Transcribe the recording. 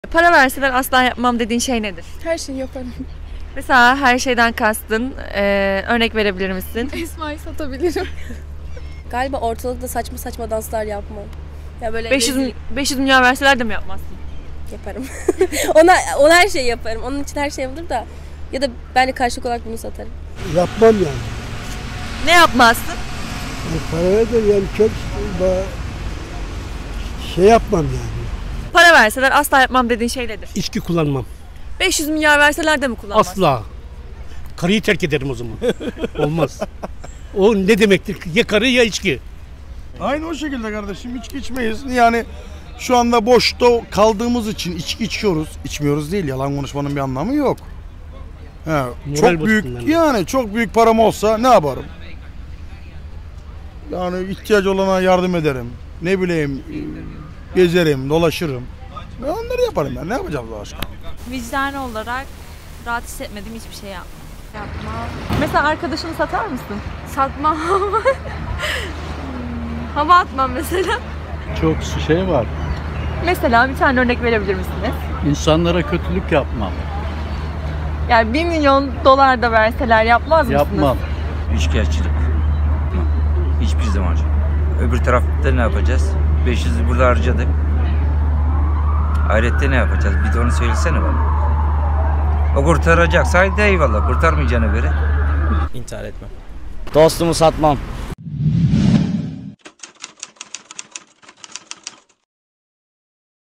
Para verseler asla yapmam dediğin şey nedir? Her şeyi yaparım. Mesela her şeyden kastın, örnek verebilir misin? Esma'yı satabilirim. Galiba ortalıkta saçma saçma danslar yapmam. Ya böyle 500 milyar verseler de mi yapmazsın? yaparım. Ona her şeyi yaparım. Onun için her şey yapılır da. Ya da ben de karşılık olarak bunu satarım. Yapmam yani. Ne yapmazsın? Yani para verir yani çok şey yapmam yani. Para verseler asla yapmam dediğin şey nedir? İçki kullanmam. 500 milyar verseler de mi kullanmazsın? Asla. Karıyı terk ederim o zaman. Olmaz. O ne demektir? Ya karı ya içki. Aynı o şekilde kardeşim, içki içmeyiz. Yani şu anda boşta kaldığımız için içki içiyoruz. İçmiyoruz değil, yalan konuşmanın bir anlamı yok. He, çok büyük yani çok büyük param olsa ne yaparım? Yani ihtiyacı olana yardım ederim. Ne bileyim gezerim, dolaşırım. Onları yaparım ben. Ne yapacağım başka? Vicdani olarak rahat hissetmediğim hiçbir şey yapmam. Mesela arkadaşını satar mısın? Satmam. Hava atmam mesela. Çok şey var. Mesela bir tane örnek verebilir misiniz? İnsanlara kötülük yapmam. Yani 1 milyon dolar da verseler yapmaz mısınız? Yapmam. Üçkağıtçılık. Hiçbir zaman. Öbür tarafta ne yapacağız? 500'ü burada harcadık. Ahirette ne yapacağız? Bir de onu söylesene bana. O kurtaracaksa haydi eyvallah. Kurtarmayacağına göre. İntihar etmem. Dostumu satmam.